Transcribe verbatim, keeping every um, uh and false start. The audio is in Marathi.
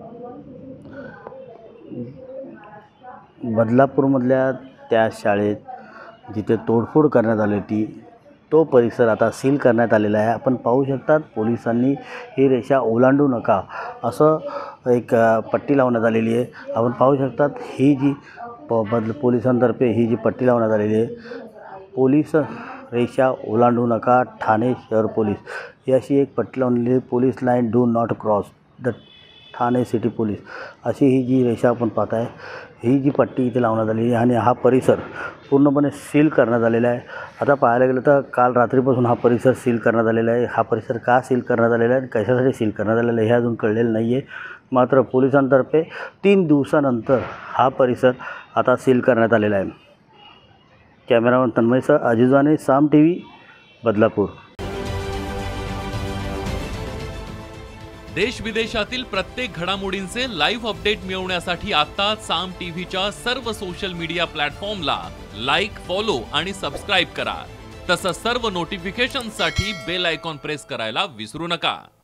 बदलापूरमधल्या त्या शाळेत जिथे तोडफोड करण्यात आली होती तो परिसर आता सील करण्यात आलेला आहे। आपण पाहू शकतात पोलिसांनी ही रेषा ओलांडू नका असं एक पट्टी लावण्यात आलेली आहे। आपण पाहू शकतात ही जी बदल पोलिसांतर्फे ही जी पट्टी लावण्यात आलेली आहे, पोलीस रेषा ओलांडू नका ठाणे शहर पोलीस ही अशी एक पट्टी लावलेली आहे। Police line do not cross the Thane city police अशी ही जी रेषा आपण पाहत आहे, ही जी पट्टी इथे लावण्यात आलेली आहे आणि हा परिसर पूर्णपणे सील करण्यात आलेला आहे। आता पाहायला गेलं तर काल रात्रीपासून हा परिसर सील करण्यात आलेला आहे। हा परिसर का सील करण्यात आलेला आहे आणि कशासाठी सील करण्यात आलेला आहे हे अजून कळलेलं नाही आहे। मात्र पोलिसांतर्फे तीन दिवसानंतर हा परिसर आता सील करण्यात आलेला आहे। कॅमेरामन तन्मयसह अजिजवाने, साम टीव्ही, बदलापूर। देश विदेशातील प्रत्येक घडामोडींचे लाईव्ह अपडेट मिळवण्यासाठी आता साम टीव्हीच्या सर्व सोशल मीडिया प्लॅटफॉर्मला लाईक, फॉलो आणि सबस्क्राईब करा। तसंच सर्व नोटिफिकेशनसाठी बेल आयकॉन प्रेस करायला विसरू नका।